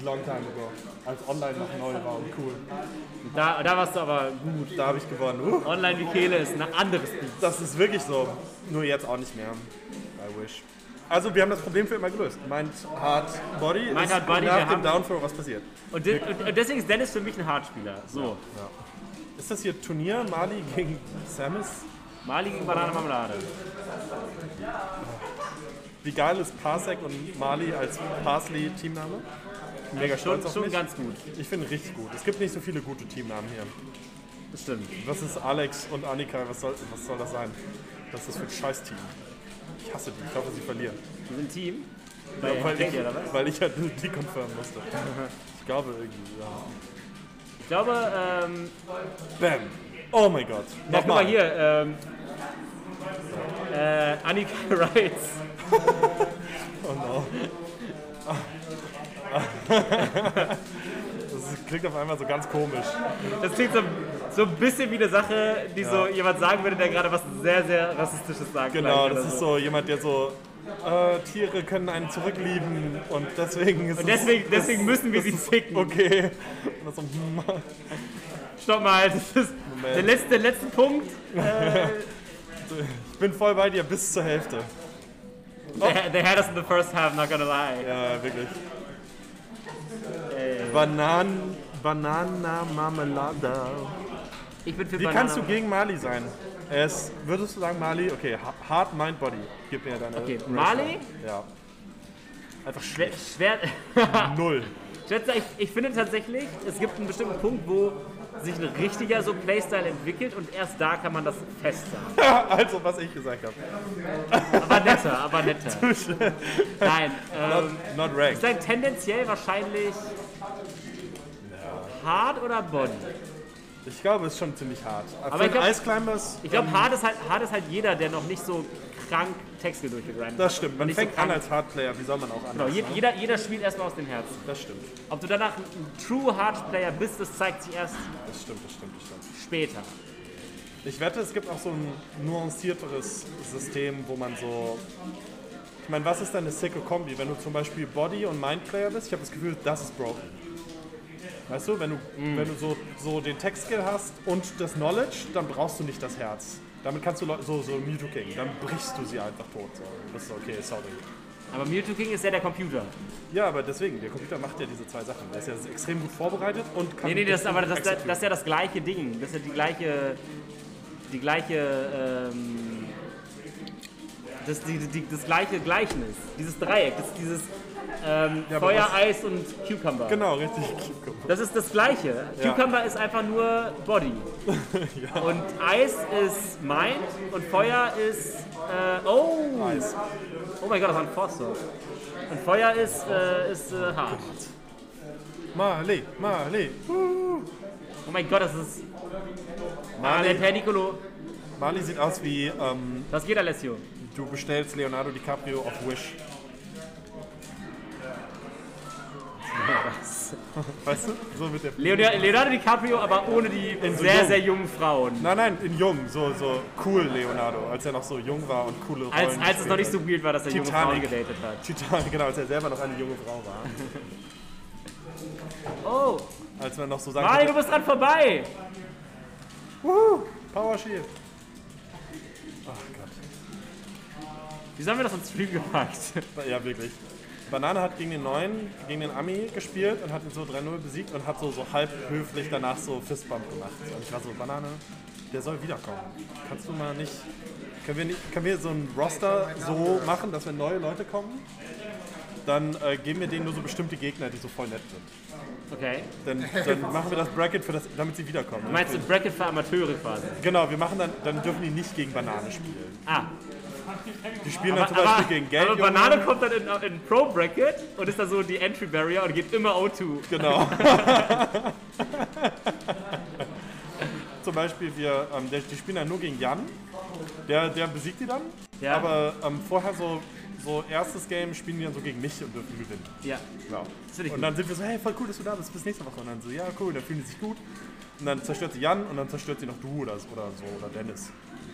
long time ago. Als online noch neu war und cool. Da warst du aber gut. Da habe ich gewonnen. Online-Vikele ist ein anderes Bild. Das ist wirklich so. Nur jetzt auch nicht mehr. I wish. Also wir haben das Problem für immer gelöst. Mind, Heart, Body. Mind, Heart, Body, nach dem Downthrow was passiert. Und deswegen ist Dennis für mich ein Hardspieler. So. Ja. Ist das hier Turnier Mali gegen Samus? Mali gegen Banane Marmelade. Wie geil ist Parsec und Mali als Parsley-Teamname? Mega stolz auf schon mich. Ganz gut. Ich finde richtig gut. Es gibt nicht so viele gute Teamnamen hier. Das stimmt. Was ist Alex und Annika? Was soll das sein? Was ist das für ein Scheiß-Team? Ich hasse die. Ich hoffe, sie verlieren. Wir sind ein Team. Weil ich halt die confirmen musste. Ich glaube irgendwie, ja. Ich glaube, Bam! Oh mein Gott. Ja, guck mal hier, Annika Wrights. Oh no. Das klingt auf einmal so ganz komisch. Das klingt so ein bisschen wie eine Sache, die so jemand sagen würde, der gerade was sehr, sehr Rassistisches sagt. Genau, das ist so jemand, der so Tiere können einen zurücklieben und deswegen ist deswegen müssen wir sie ficken. Okay. So, Stopp mal, das ist der letzte Punkt. Ich bin voll bei dir bis zur Hälfte. Oh. They had us in the first half, not gonna lie. Ja, wirklich. Banana Marmelade. Ich bin für Wie Banana. kannst du gegen Mali sein? Würdest du sagen Mali? Okay, Heart, Mind, Body. Gib mir deine. Okay, Mali? Ja. Einfach schwer. Null. Ich finde tatsächlich, es gibt einen bestimmten Punkt, wo sich ein richtiger so Playstyle entwickelt und erst da kann man das festsagen. Also, was ich gesagt habe. Aber netter. Nein. Not ranked. Ich sage tendenziell wahrscheinlich Hard oder Body. Ich glaube, es ist schon ziemlich hart. Aber Ice Climbers. Ich glaube, Hard ist halt jeder, der noch nicht so krank Texte durchgegrindet hat. Das stimmt. Man fängt an als Hard-Player. Wie soll man auch anders? Genau, jeder spielt erstmal aus dem Herzen. Das stimmt. Ob du danach ein True Hard-Player bist, das zeigt sich erst Das stimmt. später. Ich wette, es gibt auch so ein nuancierteres System, wo man so... Ich meine, was ist denn eine sicke Kombi? Wenn du zum Beispiel Body- und Mind-Player bist, ich habe das Gefühl, das ist broken. Weißt du, wenn du so den Tech-Skill hast und das Knowledge, dann brauchst du nicht das Herz. Damit kannst du so Mewtwo King, dann brichst du sie einfach tot. So. Das ist okay, sorry. Aber Mewtwo King ist ja der Computer. Ja, aber deswegen, der Computer macht ja diese zwei Sachen. Der ist ja extrem gut vorbereitet und kann... Nee, das ist ja das gleiche Ding. Das ist ja das gleiche Gleichnis. Dieses Dreieck, dieses Feuer, Eis und Cucumber. Genau, richtig. Das ist das Gleiche. Ja. Cucumber ist einfach nur Body. Ja. Und Eis ist Mind und Feuer ist... Eis. Oh mein Gott, das war ein Forster. Und Feuer ist hart. Mali. Oh mein Gott, das ist... Mali. Der Nicolo. Mali sieht aus wie... Was geht, Alessio? Du bestellst Leonardo DiCaprio auf Wish. Weißt du? So mit der Leonardo DiCaprio, aber ohne die sehr jungen Frauen. Nein, in jung. So cool Leonardo, als er noch so jung war und coole Rollen Als es noch nicht so weird war, dass er junge Frauen gedatet hat. Titanic, genau, als er selber noch eine junge Frau war. Oh! Als man noch so sagen Mali, du bist dran vorbei! Power Shield. Ach Gott. Wieso haben wir das on Stream gepackt? Ja, wirklich. Banane hat gegen den Ami gespielt und hat ihn so 3-0 besiegt und hat so halb höflich danach so Fistbump gemacht. Und ich war so, Banane, der soll wiederkommen. Kannst du mal nicht... Können wir so ein Roster so machen, dass wenn neue Leute kommen, dann geben wir denen nur so bestimmte Gegner, die so voll nett sind. Okay. Dann machen wir das Bracket, damit sie wiederkommen. Du meinst ein Bracket für Amateure quasi? Genau, wir machen dann dürfen die nicht gegen Banane spielen. Ah. Die spielen dann zum Beispiel gegen Geld. Aber Banane kommt dann in Pro Bracket und ist dann so die Entry Barrier und geht immer O2. Genau. Zum Beispiel, die spielen dann nur gegen Jan. Der besiegt die dann. Ja. Aber vorher so erstes Game spielen die dann so gegen mich und dürfen gewinnen. Ja. Und dann sind wir so, hey, voll cool, dass du da bist, bis nächste Woche. Und dann so, ja, cool, dann fühlen die sich gut. Und dann zerstört sie Jan und dann zerstört sie noch du oder Dennis.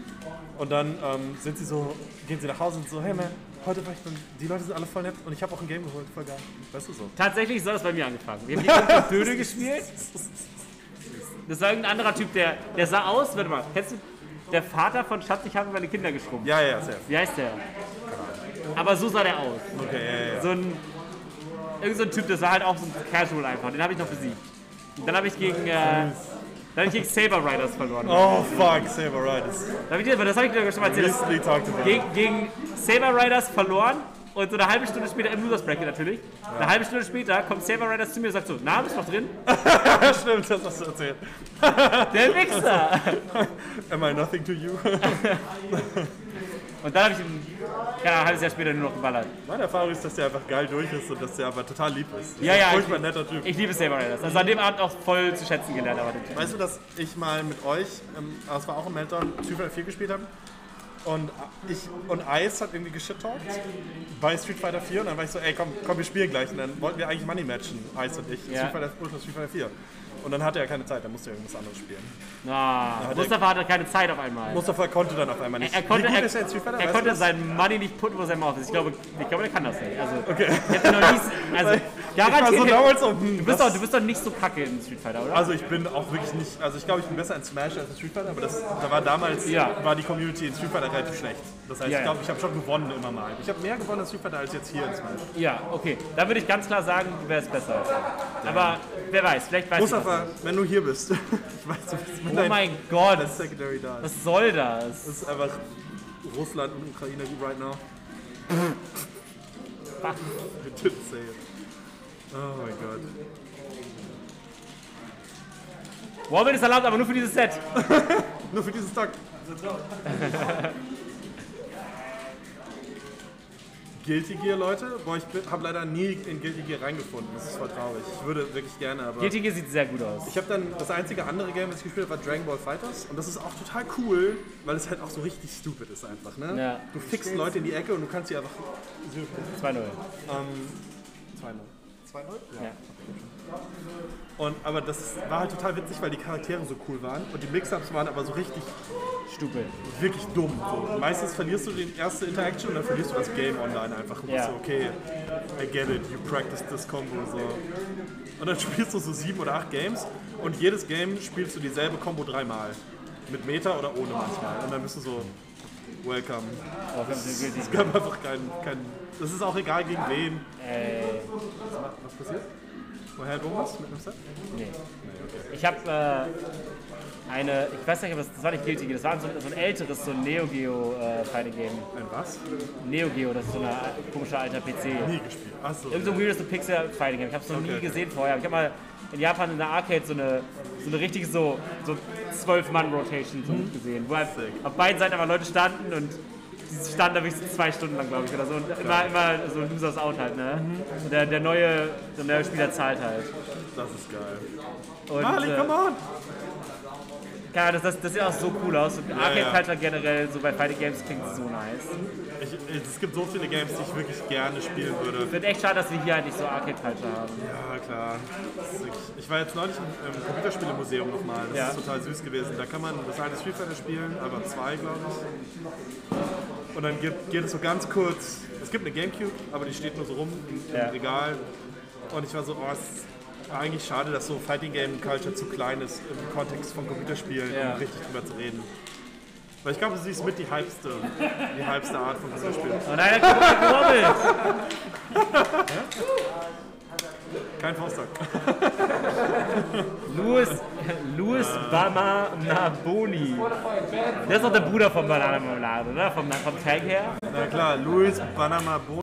Und dann gehen sie nach Hause und so, hey man, heute war die Leute sind alle voll nett und ich habe auch ein Game geholt, voll geil. Weißt du so? Tatsächlich ist das bei mir angefangen. Wir haben die Dödel gespielt. Das war irgendein anderer Typ, der sah aus, warte mal, kennst du der Vater von Schatz, ich habe meine Kinder geschrumpft? Ja, sehr. Wie heißt der? Aber so sah der aus. Okay, ja. Irgend so ein Typ, das war halt auch so ein Casual einfach, den habe ich noch besiegt. Und dann habe ich gegen Saber Riders verloren. Oh fuck, Saber Riders. Das habe ich dir schon mal erzählt. Gegen Saber Riders verloren und so eine halbe Stunde später, im Losers Bracket natürlich, eine halbe Stunde später kommt Saber Riders zu mir und sagt so, na, bist du noch drin? Stimmt, das hast du erzählt. Der Wichser! Am I nothing to you? Und dann habe ich ihn ein halbes Jahr später nur noch geballert. Meine Erfahrung ist, dass der einfach geil durch ist und dass der aber total lieb ist. Ja, Furchtbar netter Typ. Ich liebe Saber Riders. Also an dem Abend auch voll zu schätzen gelernt. Aber weißt du, dass ich mal mit euch, das war auch im Meltdown, Street Fighter 4 gespielt habe? Und Ice hat irgendwie geshit-talkt bei Street Fighter 4 und dann war ich so, ey komm, wir spielen gleich. Und dann wollten wir eigentlich Money matchen, Ice und ich, Street Fighter 4. Und dann hatte er keine Zeit, dann musste er irgendwas anderes spielen. Mustafa hatte keine Zeit auf einmal. Mustafa konnte dann auf einmal nicht. Er konnte sein Money nicht putten, wo sein Mouth ist. Ich glaube, der kann das nicht. Also, okay. Ich hätte noch nie, garantiert. Du bist doch nicht so kacke in Street Fighter, oder? Also ich bin auch wirklich nicht, also ich glaube, ich bin besser in Smash als in Street Fighter, aber da war damals, war die Community in Street Fighter relativ schlecht. Das heißt, ich glaube, ich habe schon gewonnen immer mal. Ich habe mehr gewonnen in Street Fighter als jetzt hier in Smash. Ja, okay. Da würde ich ganz klar sagen, du wärst besser. Aber wer weiß, vielleicht weißt du wenn du hier bist. Ich weiß, oh mein Gott, Secondary da ist. Was soll das? Das ist einfach Russland und Ukraine right now. I didn't say it. Oh mein Gott. Warband ist erlaubt, aber nur für dieses Set. Nur für dieses Tag. Guilty Gear, Leute? Boah, ich habe leider nie in Guilty Gear reingefunden. Das ist voll traurig. Ich würde wirklich gerne, aber... Guilty Gear sieht sehr gut aus. Ich habe dann, das einzige andere Game, das ich gespielt habe, war Dragon Ball Fighters. Und das ist auch total cool, weil es halt auch so richtig stupid ist einfach, ne? Ja. Du fixst Leute in die Ecke und du kannst sie einfach... 2-0. 2-0? 2-0? Ja. Aber das war halt total witzig, weil die Charaktere so cool waren. Und die Mix-Ups waren aber so richtig... Stupid. Wirklich dumm. So. Meistens verlierst du die erste Interaction und dann verlierst du das Game online einfach. Und bist so, okay, I get it, you practiced this combo. So. Und dann spielst du so 7 oder 8 Games und jedes Game spielst du dieselbe Combo 3-mal. Mit Meta oder ohne manchmal. Und dann bist du so, welcome. Es gab einfach kein... Das ist auch egal gegen wen. Was passiert? Woher irgendwas mit einem Set? Nee, okay. Ich habe ich weiß nicht, aber das war nicht Guilty Gear, das war so ein älteres, so ein Neo Geo Fighting Game. Ein was? Neo Geo, das ist so ein komischer alter PC. Nie gespielt. Achso. Irgend so ein weirdes Pixel Fighting Game. Ich habe es noch nie gesehen vorher. Ich habe mal in Japan in der Arcade so eine richtige so 12-Mann-Rotation so gesehen, wo halt auf beiden Seiten aber Leute standen und die standen da wirklich 2 Stunden lang, glaube ich, oder so. Und immer so Losers Out halt, ne? Und der neue Spieler zahlt halt. Das ist geil. Und, Mali, come on! Ja, das sieht auch so cool aus. Und Arcade-Culture generell, so bei Fighting Games, klingt so nice. Es gibt so viele Games, die ich wirklich gerne spielen würde. Ich finde echt schade, dass wir hier halt nicht so Arcade-Culture haben. Ja, klar. Ich war jetzt neulich im Computerspielemuseum nochmal. Das ist total süß gewesen. Da kann man das alte Street Fighter spielen, aber 2, glaube ich. Und dann geht es so ganz kurz. Es gibt eine Gamecube, aber die steht nur so rum im Regal. Und ich war so, es ist eigentlich schade, dass so Fighting Game Culture zu klein ist im Kontext von Computerspielen, um richtig drüber zu reden. Weil ich glaube, sie ist mit die hypeste Art von Computerspielen. Oh nein, der Kurbel! Kein Faustag. Louis Bananaboni. Der ist doch der Bruder von Banana Marmelade, oder? Vom Tag her? Na klar, Louis Bananaboni.